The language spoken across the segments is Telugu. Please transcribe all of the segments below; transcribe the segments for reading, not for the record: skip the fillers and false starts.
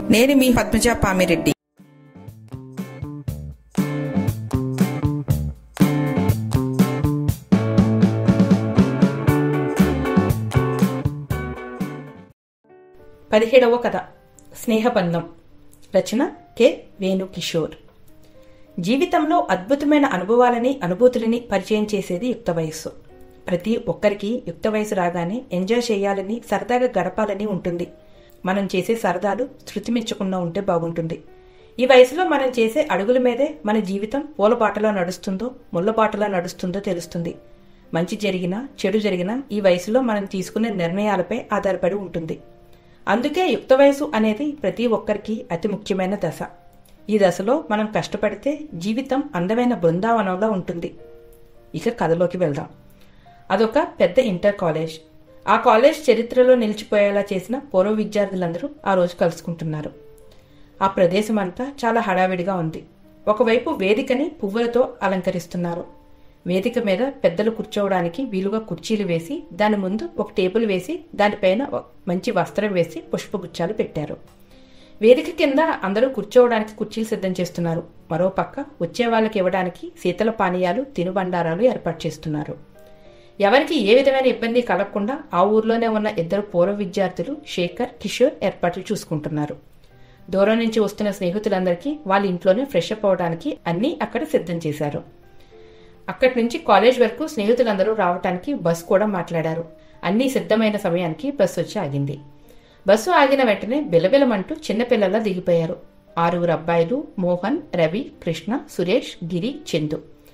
నేను మీ పద్మజ పామిరెడ్డి. పదిహేడవ కథ స్నేహబంధం. రచన కె వేణు కిషోర్. జీవితంలో అద్భుతమైన అనుభవాలని అనుభూతులని పరిచయం చేసేది యుక్త వయస్సు. ప్రతి ఒక్కరికి యుక్త వయసు రాగానే ఎంజాయ్ చేయాలని, సరదాగా గడపాలని ఉంటుంది. మనం చేసే సరదాలు శృతిమించకుండా ఉంటే బాగుంటుంది. ఈ వయసులో మనం చేసే అడుగుల మీదే మన జీవితం పూలబాటలో నడుస్తుందో ముళ్ళబాటలో నడుస్తుందో తెలుస్తుంది. మంచి జరిగినా చెడు జరిగినా ఈ వయసులో మనం తీసుకునే నిర్ణయాలపై ఆధారపడి ఉంటుంది. అందుకే యుక్త వయసు అనేది ప్రతి ఒక్కరికి అతి ముఖ్యమైన దశ. ఈ దశలో మనం కష్టపడితే జీవితం అందమైన బృందావనంలో ఉంటుంది. ఇక కథలోకి వెళ్దాం. అదొక పెద్ద ఇంటర్ కాలేజ్. ఆ కాలేజ్ చరిత్రలో నిలిచిపోయేలా చేసిన పూర్వ విద్యార్థులందరూ ఆ రోజు కలుసుకుంటున్నారు. ఆ ప్రదేశం అంతా చాలా హడావిడిగా ఉంది. ఒకవైపు వేదికని పువ్వులతో అలంకరిస్తున్నారు. వేదిక మీద పెద్దలు కూర్చోవడానికి వీలుగా కుర్చీలు వేసి, దాని ముందు ఒక టేబుల్ వేసి, దానిపైన మంచి వస్త్రం వేసి పుష్పగుచ్చాలు పెట్టారు. వేదిక కింద అందరూ కూర్చోవడానికి కుర్చీలు సిద్ధం చేస్తున్నారు. మరో పక్క వచ్చే వాళ్ళకి ఇవ్వడానికి శీతల పానీయాలు, తినుబండారాలు ఏర్పాటు చేస్తున్నారు. ఎవరికి ఏ విధమైన ఇబ్బంది కలగకుండా ఆ ఊర్లోనే ఉన్న ఇద్దరు పూర్వ విద్యార్థులు శేఖర్, కిషోర్ ఏర్పాట్లు చూసుకుంటున్నారు. దూరం నుంచి వస్తున్న స్నేహితులందరికీ వాళ్ళ ఇంట్లోనే ఫ్రెష్ అప్ అవడానికి అన్నీ అక్కడ సిద్ధం చేశారు. అక్కడి నుంచి కాలేజ్ వరకు స్నేహితులందరూ రావటానికి బస్సు కూడా మాట్లాడారు. అన్నీ సిద్ధమైన సమయానికి బస్సు వచ్చి ఆగింది. బస్సు ఆగిన వెంటనే బిలబిలమంటూ చిన్నపిల్లలా దిగిపోయారు. 6 అబ్బాయిలు మోహన్, రవి, కృష్ణ, సురేష్, గిరి, చందు.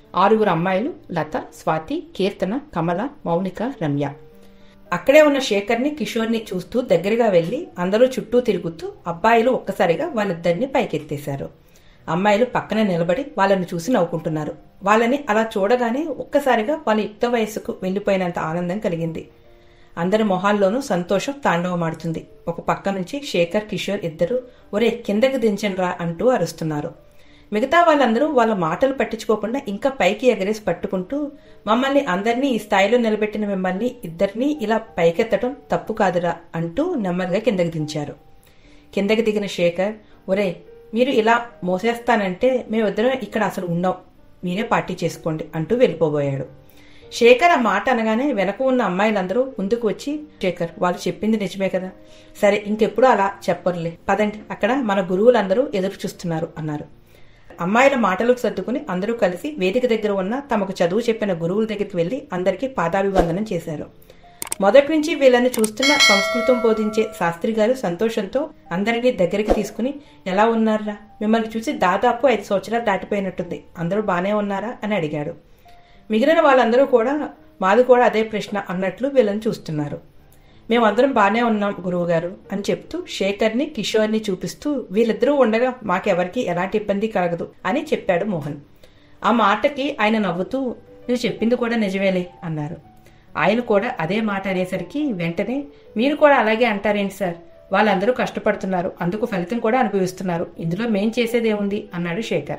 6 అమ్మాయిలు లత, స్వాతి, కీర్తన, కమల, మౌనిక, రమ్య. అక్కడే ఉన్న శేఖర్ని, కిషోర్ని చూస్తూ దగ్గరగా వెళ్లి అందరూ చుట్టూ తిరుగుతూ అబ్బాయిలు ఒక్కసారిగా వాళ్ళిద్దరిని పైకెత్తేశారు. అమ్మాయిలు పక్కన నిలబడి వాళ్ళని చూసి నవ్వుకుంటున్నారు. వాళ్ళని అలా చూడగానే ఒక్కసారిగా వాళ్ళ యుక్త వయస్సుకు వెళ్లిపోయినంత ఆనందం కలిగింది. అందరి మొహాల్లోనూ సంతోషం తాండవమాడుతుంది. ఒక పక్క నుంచి శేఖర్, కిషోర్ ఇద్దరు ఒరే కిందకి దించండ్రా అంటూ అరుస్తున్నారు. మిగతా వాళ్ళందరూ వాళ్ళ మాటలు పట్టించుకోకుండా ఇంకా పైకి ఎగరేసి పట్టుకుంటూ, మమ్మల్ని అందరినీ ఈ స్థాయిలో నిలబెట్టిన మిమ్మల్ని ఇద్దరినీ ఇలా పైకెత్తడం తప్పు కాదురా అంటూ నెమ్మదిగా కిందకి దించారు. కిందకి దిగిన శేఖర్, ఒరే మీరు ఇలా మోసేస్తానంటే మేమిద్దరం ఇక్కడ అసలు ఉన్నాం, మీరే పార్టీ చేసుకోండి అంటూ వెళ్ళిపోబోయాడు. శేఖర్ ఆ మాట అనగానే వెనక ఉన్న అమ్మాయిలందరూ ముందుకు వచ్చి, శేఖర్ వాళ్ళు చెప్పింది నిజమే కదా, సరే ఇంకెప్పుడు అలా చెప్పరులే, పదండి అక్కడ మన గురువులందరూ ఎదురు చూస్తున్నారు అన్నారు. అమ్మాయిల మాటలకు సర్దుకుని అందరూ కలిసి వేదిక దగ్గర ఉన్న తమకు చదువు చెప్పిన గురువుల దగ్గరికి వెళ్లి అందరికీ పాదాభివందనం చేశారు. మొదటి నుంచి వీళ్ళని చూస్తున్న సంస్కృతం బోధించే శాస్త్రి గారు సంతోషంతో అందరినీ దగ్గరికి తీసుకుని, ఎలా ఉన్నారా, మిమ్మల్ని చూసి దాదాపు 5 సంవత్సరాలు దాటిపోయినట్టుంది, అందరూ బానే ఉన్నారా అని అడిగాడు. మిగిలిన వాళ్ళందరూ కూడా మాది కూడా అదే ప్రశ్న అన్నట్లు వీళ్ళని చూస్తున్నారు. మేమందరం బానే ఉన్నాం గురువు గారు అని చెప్తూ శేఖర్ని, కిషోర్ని చూపిస్తూ, వీళ్ళిద్దరూ ఉండగా మాకెవరికి ఎలాంటి ఇబ్బంది కలగదు అని చెప్పాడు మోహన్. ఆ మాటకి ఆయన నవ్వుతూ, నువ్వు చెప్పింది కూడా నిజమేలే అన్నారు. ఆయన కూడా అదే మాట అనేసరికి వెంటనే, మీరు కూడా అలాగే అంటారేంటి సార్, వాళ్ళందరూ కష్టపడుతున్నారు, అందుకు ఫలితం కూడా అనుభవిస్తున్నారు, ఇందులో మేం చేసేదేముంది అన్నాడు శేఖర్.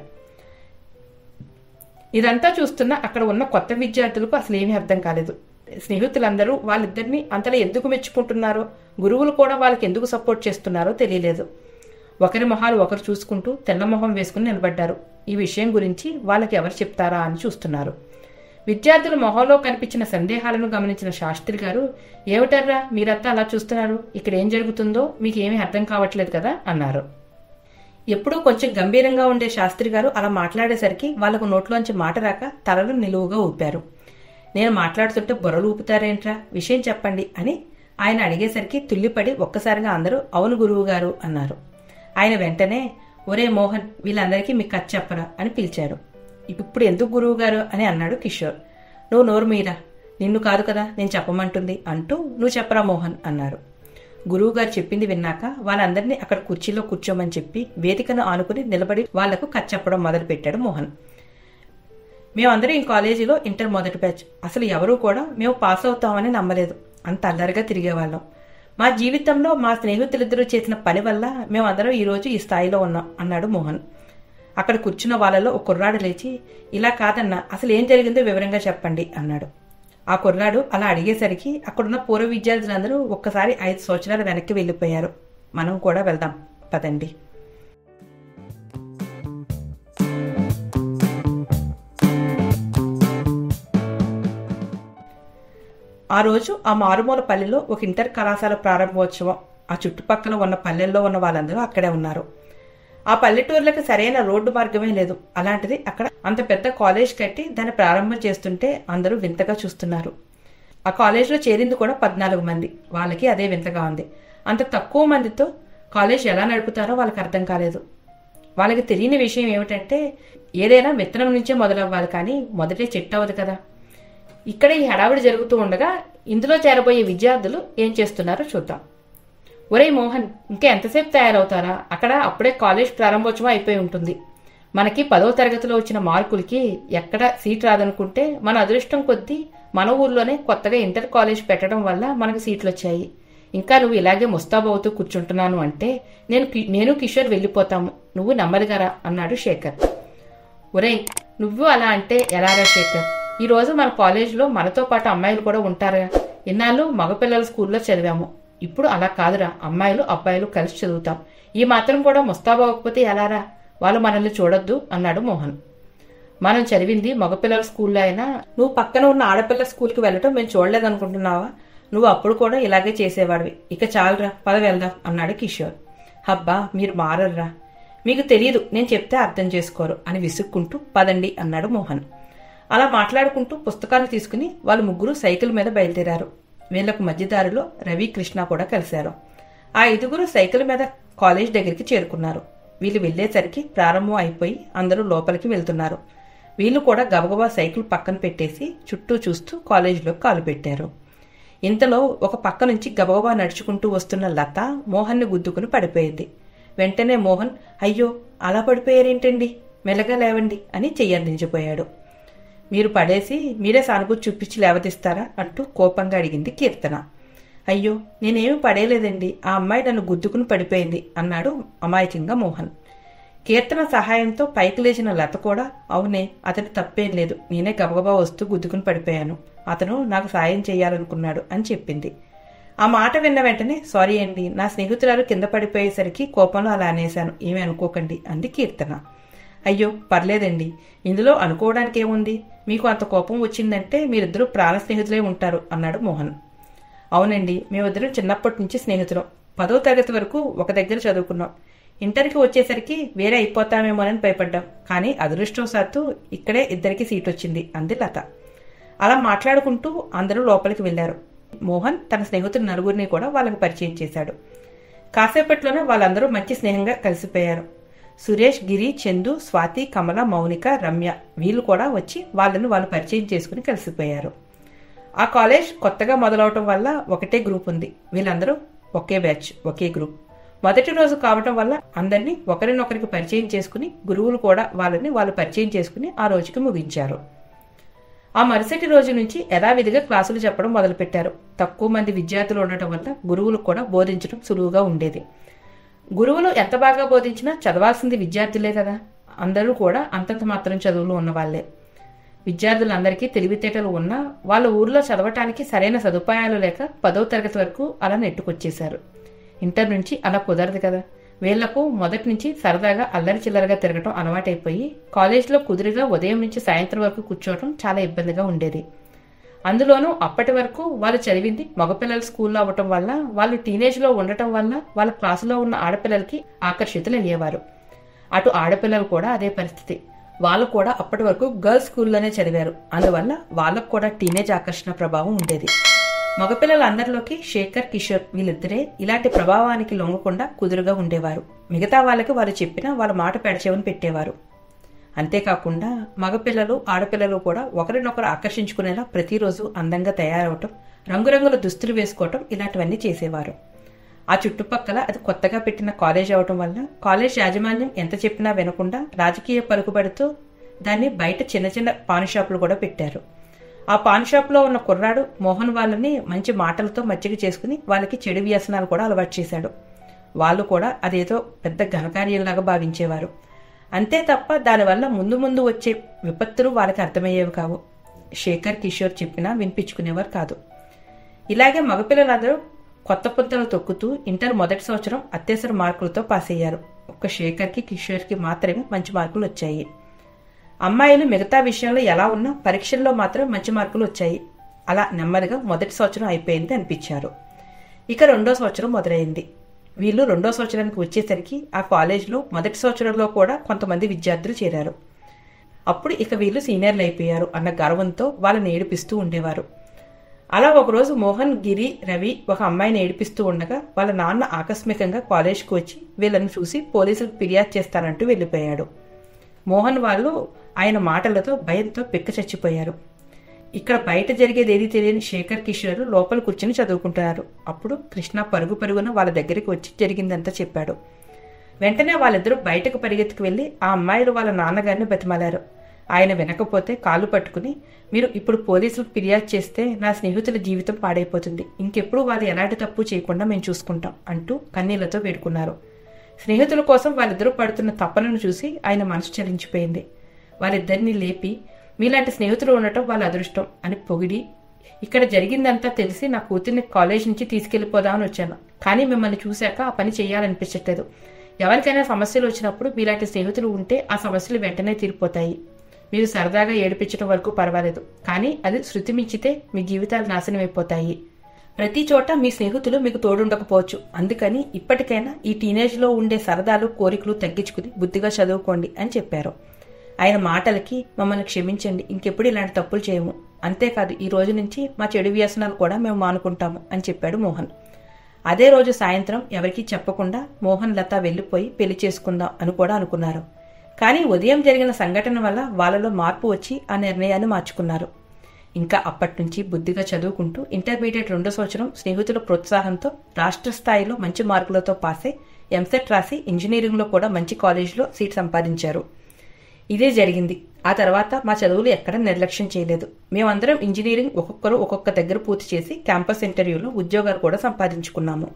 ఇదంతా చూస్తున్న అక్కడ ఉన్న కొత్త విద్యార్థులకు అసలు ఏమీ అర్థం కాలేదు. స్నేహితులందరూ వాళ్ళిద్దరిని అంతలా ఎందుకు మెచ్చుకుంటున్నారో, గురువులు కూడా వాళ్ళకి ఎందుకు సపోర్ట్ చేస్తున్నారో తెలియలేదు. ఒకరి మొహాలు ఒకరు చూసుకుంటూ తెల్ల మొహం వేసుకుని నిలబడ్డారు. ఈ విషయం గురించి వాళ్ళకి ఎవరు చెప్తారా అని చూస్తున్నారు. విద్యార్థుల మొహంలో కనిపించిన సందేహాలను గమనించిన శాస్త్రి గారు, ఏమిటర్రా మీరంతా అలా చూస్తున్నారు, ఇక్కడ ఏం జరుగుతుందో మీకు ఏమీ అర్థం కావట్లేదు కదా అన్నారు. ఎప్పుడూ కొంచెం గంభీరంగా ఉండే శాస్త్రి గారు అలా మాట్లాడేసరికి వాళ్లకు నోట్లోంచి మాట రాక తలలు నిలువుగా ఊపారు. నేను మాట్లాడుతుంటే బుర్రలు ఊపుతారేంట్రా, విషయం చెప్పండి అని ఆయన అడిగేసరికి తుల్లిపడి ఒక్కసారిగా అందరూ అవును గురువు గారు అన్నారు. ఆయన వెంటనే, ఒరే మోహన్ వీళ్ళందరికీ మీకు కథ చెప్పరా అని పిలిచాడు. ఇప్పుడు ఎందుకు గురువు గారు అని అన్నాడు కిషోర్. నువ్వు నోరు మీరా, నిన్ను కాదు కదా నేను చెప్పమంటుంది అంటూ, నువ్వు చెప్పరా మోహన్ అన్నారు. గురువుగారు చెప్పింది విన్నాక వాళ్ళందరినీ అక్కడ కుర్చీలో కూర్చోమని చెప్పి వేదికను ఆనుకుని నిలబడి వాళ్లకు కథ చెప్పడం మొదలు పెట్టాడు మోహన్. మేమందరం ఈ కాలేజీలో ఇంటర్ మొదటి బ్యాచ్. అసలు ఎవరూ కూడా మేము పాస్ అవుతామని నమ్మలేదు, అంత అల్లరిగా తిరిగేవాళ్ళం. మా జీవితంలో మా స్నేహితులిద్దరూ చేసిన పని వల్ల మేమందరం ఈరోజు ఈ స్థాయిలో ఉన్నాం అన్నాడు మోహన్. అక్కడ కూర్చున్న వాళ్ళలో ఒక కుర్రాడు లేచి, ఇలా కాదన్నా అసలు ఏం జరిగిందో వివరంగా చెప్పండి అన్నాడు. ఆ కుర్రాడు అలా అడిగేసరికి అక్కడున్న పూర్వ విద్యార్థులందరూ ఒక్కసారి 5 సంవత్సరాలు వెనక్కి వెళ్లిపోయారు. మనం కూడా వెళ్దాం పదండి. ఆ రోజు ఆ మారుమూల పల్లెలో ఒక ఇంటర్ కళాశాల ప్రారంభోత్సవం. ఆ చుట్టుపక్కల ఉన్న పల్లెల్లో ఉన్న వాళ్ళందరూ అక్కడే ఉన్నారు. ఆ పల్లెటూర్లకు సరైన రోడ్డు మార్గమే లేదు. అలాంటిది అక్కడ అంత పెద్ద కాలేజ్ కట్టి దాన్ని ప్రారంభం చేస్తుంటే అందరూ వింతగా చూస్తున్నారు. ఆ కాలేజ్లో చేరింది కూడా 14 మంది. వాళ్ళకి అదే వింతగా ఉంది. అంత తక్కువ మందితో కాలేజ్ ఎలా నడుపుతారో వాళ్ళకి అర్థం కాలేదు. వాళ్ళకి తెలియని విషయం ఏమిటంటే ఏదైనా విత్తనం నుంచే మొదలవ్వాలి, కానీ మొదటే చెట్టు అవ్వదు కదా. ఇక్కడ ఈ హడావిడి జరుగుతూ ఉండగా ఇందులో చేరబోయే విద్యార్థులు ఏం చేస్తున్నారో చూద్దాం. ఒరే మోహన్, ఇంకా ఎంతసేపు తయారవుతారా? అక్కడ అప్పుడే కాలేజ్ ప్రారంభోత్సవం అయిపోయి ఉంటుంది. మనకి 10వ తరగతిలో వచ్చిన మార్కులకి ఎక్కడ సీట్ రాదనుకుంటే మన అదృష్టం కొద్దీ మన ఊర్లోనే కొత్తగా ఇంటర్ కాలేజ్ పెట్టడం వల్ల మనకు సీట్లు వచ్చాయి. ఇంకా నువ్వు ఇలాగే ముస్తాబవుతూ కూర్చుంటున్నాను అంటే నేను కిషోర్ వెళ్ళిపోతాము, నువ్వు నెమ్మదిగారా అన్నాడు శేఖర్. ఒరేయ్, నువ్వు అలా అంటే ఎలారా శేఖర్? ఈ రోజు మన కాలేజీలో మనతో పాటు అమ్మాయిలు కూడా ఉంటారా? ఇన్నాళ్ళు మగపిల్లల స్కూల్లో చదివాము, ఇప్పుడు అలా కాదురా, అమ్మాయిలు అబ్బాయిలు కలిసి చదువుతాం. ఈ మాత్రం కూడా ముస్తాబవ్వకపోతే ఎలారా? వాళ్ళు మనల్ని చూడొద్దు అన్నాడు మోహన్. మనం చదివింది మగపిల్లల స్కూల్లో అయినా నువ్వు పక్కన ఉన్న ఆడపిల్ల స్కూల్కి వెళ్ళటం మేము చూడలేదనుకుంటున్నావా? నువ్వు అప్పుడు కూడా ఇలాగే చేసేవాడివి. ఇక చాలురా, పద వెళ్దాం అన్నాడు కిషోర్. హబ్బా, మీరు మారర్రా, మీకు తెలియదు, నేను చెప్తే అర్థం చేసుకోరు అని విసుక్కుంటూ పదండి అన్నాడు మోహన్. అలా మాట్లాడుకుంటూ పుస్తకాలు తీసుకుని వాళ్ళు ముగ్గురు సైకిల్ మీద బయలుదేరారు. వీళ్లకు మధ్యదారిలో రవి, కృష్ణ కూడా కలిశారు. ఆ 5గురు సైకిల్ మీద కాలేజ్ దగ్గరికి చేరుకున్నారు. వీళ్ళు వెళ్లేసరికి ప్రారంభం అయిపోయి అందరూ లోపలికి వెళ్తున్నారు. వీళ్ళు కూడా గబగబా సైకిల్ పక్కన పెట్టేసి చుట్టూ చూస్తూ కాలేజీలోకి కాలు పెట్టారు. ఇంతలో ఒక పక్క నుంచి గబగబా నడుచుకుంటూ వస్తున్న లత మోహన్ని గుద్దుకుని పడిపోయింది. వెంటనే మోహన్, అయ్యో అలా పడిపోయారేంటండి, మెల్లగా లేవండి అని చెయ్యందించిపోయాడు. మీరు పడేసి మీరే సానుభూతి చూపించి లేవదీస్తారా అంటూ కోపంగా అడిగింది కీర్తన. అయ్యో, నేనేమీ పడేయలేదండి, ఆ అమ్మాయి నన్ను గుద్దుకుని పడిపోయింది అన్నాడు అమాయకంగా మోహన్. కీర్తన సహాయంతో పైకి లేచిన లత కూడా, అవునే, అతని తప్పేం లేదు, నేనే గబగబా వస్తూ గుద్దుకుని పడిపోయాను, అతను నాకు సాయం చేయాలనుకున్నాడు అని చెప్పింది. ఆ మాట విన్న వెంటనే, సారీ అండి, నా స్నేహితురాలు కింద పడిపోయేసరికి కోపంలో అలా అనేశాను, ఏమీ అనుకోకండి అంది కీర్తన. అయ్యో పర్లేదండి, ఇందులో అనుకోవడానికి ఏముంది, మీకు అంత కోపం వచ్చిందంటే మీరిద్దరూ ప్రాణ స్నేహితులే ఉంటారు అన్నాడు మోహన్. అవునండి, మేమిద్దరం చిన్నప్పటి నుంచి స్నేహితులం, 10వ తరగతి వరకు ఒక దగ్గర చదువుకున్నాం. ఇంటర్కి వచ్చేసరికి వేరే అయిపోతామేమోనని భయపడ్డాం, కానీ అదృష్టవశాత్తు ఇక్కడే ఇద్దరికి సీట్ వచ్చింది అంది లత. అలా మాట్లాడుకుంటూ అందరూ లోపలికి వెళ్లారు. మోహన్ తన స్నేహితులు 4గురిని కూడా వాళ్ళకి పరిచయం చేశాడు. కాసేపట్లోనే వాళ్ళందరూ మంచి స్నేహంగా కలిసిపోయారు. సురేష్, గిరి, చందు, స్వాతి, కమల, మౌనిక, రమ్య వీళ్ళు కూడా వచ్చి వాళ్ళని వాళ్ళు పరిచయం చేసుకుని కలిసిపోయారు. ఆ కాలేజ్ కొత్తగా మొదలవటం వల్ల ఒకటే గ్రూప్ ఉంది. వీళ్ళందరూ ఒకే బ్యాచ్, ఒకే గ్రూప్. మొదటి రోజు కావటం వల్ల అందరినీ ఒకరినొకరికి పరిచయం చేసుకుని గురువులు కూడా వాళ్ళని వాళ్ళు పరిచయం చేసుకుని ఆ రోజుకి ముగించారు. ఆ మరుసటి రోజు నుంచి యథావిధిగా క్లాసులు చెప్పడం మొదలుపెట్టారు. తక్కువ మంది విద్యార్థులు ఉండటం వల్ల గురువులు కూడా బోధించడం సులువుగా ఉండేది. గురువులు ఎంత బాగా బోధించినా చదవాల్సింది విద్యార్థులే కదా. అందరూ కూడా అంతంత మాత్రం చదువులు ఉన్నవాళ్లే. విద్యార్థులందరికీ తెలివితేటలు ఉన్నా వాళ్ళ ఊర్లో చదవటానికి సరైన సదుపాయాలు లేక 10వ తరగతి వరకు అలా నెట్టుకొచ్చేశారు. ఇంటర్ నుంచి అలా కుదరదు కదా. వీళ్లకు మొదటి నుంచి సరదాగా అల్లరి చిల్లరగా తిరగటం అలవాటైపోయి కాలేజీలో కుదురుగా ఉదయం నుంచి సాయంత్రం వరకు కూర్చోవటం చాలా ఇబ్బందిగా ఉండేది. అందులోనూ అప్పటి వరకు వాళ్ళు చదివింది మగపిల్లల స్కూల్లో అవ్వటం వల్ల వాళ్ళు టీనేజ్లో ఉండటం వల్ల వాళ్ళ క్లాసులో ఉన్న ఆడపిల్లలకి ఆకర్షితులు అయ్యేవారు. అటు ఆడపిల్లలు కూడా అదే పరిస్థితి. వాళ్ళు కూడా అప్పటి వరకు గర్ల్స్ స్కూల్లోనే చదివారు. అందువల్ల వాళ్ళకు కూడా టీనేజ్ ఆకర్షణ ప్రభావం ఉండేది. మగపిల్లలందరిలోకి శేఖర్, కిషోర్ వీళ్ళిద్దరే ఇలాంటి ప్రభావానికి లొంగకుండా కుదురుగా ఉండేవారు. మిగతా వాళ్ళకి వాళ్ళు చెప్పినా వాళ్ళ మాట పెడచేవని పెట్టేవారు. అంతేకాకుండా మగపిల్లలు, ఆడపిల్లలు కూడా ఒకరినొకరు ఆకర్షించుకునేలా ప్రతిరోజు అందంగా తయారవటం, రంగురంగుల దుస్తులు వేసుకోవటం ఇలాంటివన్నీ చేసేవారు. ఆ చుట్టుపక్కల అది కొత్తగా పెట్టిన కాలేజ్ అవటం వల్ల కాలేజ్ యాజమాన్యం ఎంత చెప్పినా వినకుండా రాజకీయ పలుకుబడితో దాన్ని బయట చిన్న చిన్న పాన్ షాపులు కూడా పెట్టారు. ఆ పాన్ షాప్లో ఉన్న కుర్రాడు మోహన్ వాళ్ళని మంచి మాటలతో మచ్చిక చేసుకుని వాళ్ళకి చెడు వ్యసనాలు కూడా అలవాటు చేశాడు. వాళ్ళు కూడా అదేదో పెద్ద ఘనకార్యంలాగా భావించేవారు. అంతే తప్ప దానివల్ల ముందు ముందు వచ్చే విపత్తులు వాళ్ళకి అర్థమయ్యేవి కావు. శేఖర్, కిషోర్ చెప్పినా వినిపించుకునేవారు కాదు. ఇలాగే మగపిల్లలందరూ కొత్త పుంతలు తొక్కుతూ ఇంటర్ మొదటి సంవత్సరం అత్యవసర మార్కులతో పాస్ అయ్యారు. ఒక్క శేఖర్కి, కిషోర్కి మాత్రమే మంచి మార్కులు వచ్చాయి. అమ్మాయిలు మిగతా విషయంలో ఎలా ఉన్నా పరీక్షల్లో మాత్రం మంచి మార్కులు వచ్చాయి. అలా నెమ్మదిగా మొదటి సంవత్సరం అయిపోయింది అనిపించారు. ఇక రెండో సంవత్సరం మొదలైంది. వీళ్ళు రెండో సంవత్సరానికి వచ్చేసరికి ఆ కాలేజ్లో మొదటి సంవత్సరంలో కూడా కొంతమంది విద్యార్థులు చేరారు. అప్పుడు ఇక వీళ్ళు సీనియర్లు అయిపోయారు అన్న గర్వంతో వాళ్ళని ఏడిపిస్తూ ఉండేవారు. అలా ఒకరోజు మోహన్, గిరి, రవి ఒక అమ్మాయిని ఏడిపిస్తూ ఉండగా వాళ్ళ నాన్న ఆకస్మికంగా కాలేజ్కి వచ్చి వీళ్ళని చూసి పోలీసులకు ఫిర్యాదు చేస్తానంటూ వెళ్ళిపోయాడు. మోహన్ వాళ్ళు ఆయన మాటలతో భయంతో పిక్క చచ్చిపోయారు. ఇక్కడ బయట జరిగేది ఏది తెలియని శేఖర్, కిషోర్ లోపల కూర్చుని చదువుకుంటున్నారు. అప్పుడు కృష్ణ పరుగున వాళ్ళ దగ్గరికి వచ్చి జరిగిందంతా చెప్పాడు. వెంటనే వాళ్ళిద్దరూ బయటకు పరిగెత్తుకు వెళ్లి ఆ అమ్మాయిలు వాళ్ళ నాన్నగారిని బతిమాలారు. ఆయన వినకపోతే కాళ్ళు పట్టుకుని, మీరు ఇప్పుడు పోలీసులకు ఫిర్యాదు చేస్తే నా స్నేహితుల జీవితం పాడైపోతుంది, ఇంకెప్పుడు వాళ్ళు ఎలాంటి తప్పు చేయకుండా మేము చూసుకుంటాం అంటూ కన్నీళ్లతో వేడుకున్నారు. స్నేహితుల కోసం వాళ్ళిద్దరూ పడుతున్న తపనను చూసి ఆయన మనసు చలించిపోయింది. వాళ్ళిద్దరినీ లేపి, మీలాంటి స్నేహితులు ఉండటం వాళ్ళ అదృష్టం అని పొగిడి, ఇక్కడ జరిగిందంతా తెలిసి నా కూతుర్ని కాలేజ్ నుంచి తీసుకెళ్లిపోదామని వచ్చాను, కానీ మిమ్మల్ని చూశాక ఆ పని చేయాలనిపించట్లేదు. ఎవరికైనా సమస్యలు వచ్చినప్పుడు మీలాంటి స్నేహితులు ఉంటే ఆ సమస్యలు వెంటనే తీరిపోతాయి. మీరు సరదాగా ఏడిపించడం వరకు పర్వాలేదు, కానీ అది శృతి మించితే మీ జీవితాలు నాశనమైపోతాయి. ప్రతి చోట మీ స్నేహితులు మీకు తోడుండకపోవచ్చు, అందుకని ఇప్పటికైనా ఈ టీనేజ్లో ఉండే సరదాలు, కోరికలు తగ్గించుకుని బుద్ధిగా చదువుకోండి అని చెప్పారు. ఆయన మాటలకి మమ్మల్ని క్షమించండి, ఇంకెప్పుడు ఇలాంటి తప్పులు చేయము, అంతేకాదు ఈ రోజు నుంచి మా చెడు వ్యసనాలు కూడా మేము మానుకుంటాము అని చెప్పాడు మోహన్. అదే రోజు సాయంత్రం ఎవరికీ చెప్పకుండా మోహన్, లత వెళ్లిపోయి పెళ్లి చేసుకుందాం అని కూడా అనుకున్నారు. కానీ ఉదయం జరిగిన సంఘటన వల్ల వాళ్ళలో మార్పు వచ్చి ఆ నిర్ణయాన్ని మార్చుకున్నారు. ఇంకా అప్పటి నుంచి బుద్ధిగా చదువుకుంటూ ఇంటర్మీడియట్ రెండో సంవత్సరం స్నేహితుల ప్రోత్సాహంతో రాష్ట్ర స్థాయిలో మంచి మార్కులతో పాసై ఎంసెట్ రాసి ఇంజనీరింగ్లో కూడా మంచి కాలేజీలో సీట్ సంపాదించారు. ఇదే జరిగింది. ఆ తర్వాత మా చదువులు ఎక్కడా నిర్లక్ష్యం చేయలేదు. మేమందరం ఇంజనీరింగ్ ఒక్కొక్కరు ఒక్కొక్క దగ్గర పూర్తి చేసి క్యాంపస్ ఇంటర్వ్యూలో ఉద్యోగాలు కూడా సంపాదించుకున్నాము.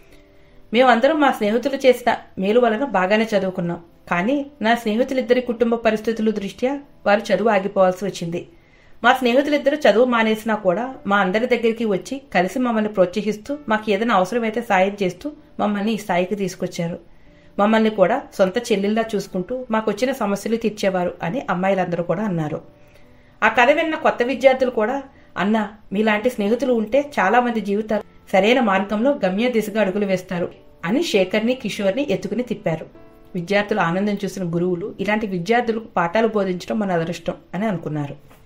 మేమందరం మా స్నేహితులు చేసిన మేలు వలన బాగానే చదువుకున్నాం. కానీ నా స్నేహితులిద్దరి కుటుంబ పరిస్థితుల దృష్ట్యా వారు చదువు ఆగిపోవాల్సి వచ్చింది. మా స్నేహితులిద్దరూ చదువు మానేసినా కూడా మా అందరి దగ్గరికి వచ్చి కలిసి మమ్మల్ని ప్రోత్సహిస్తూ, మాకు ఏదైనా అవసరమైతే సాయం చేస్తూ మమ్మల్ని ఈ స్థాయికి తీసుకొచ్చారు. మమ్మల్ని కూడా సొంత చెల్లెల్లా చూసుకుంటూ మాకొచ్చిన సమస్యలు తీర్చేవారు అని అమ్మాయిలందరూ కూడా అన్నారు. ఆ కథ విన్న కొత్త విద్యార్థులు కూడా, అన్నా మీలాంటి స్నేహితులు ఉంటే చాలా మంది జీవితాలు సరైన మార్గంలో గమ్య దిశగా అడుగులు వేస్తారు అని శేఖర్ని, కిషోర్ని ఎత్తుకుని తిప్పారు. విద్యార్థుల ఆనందం చూసిన గురువులు ఇలాంటి విద్యార్థులకు పాఠాలు బోధించడం మన అదృష్టం అని అనుకున్నారు.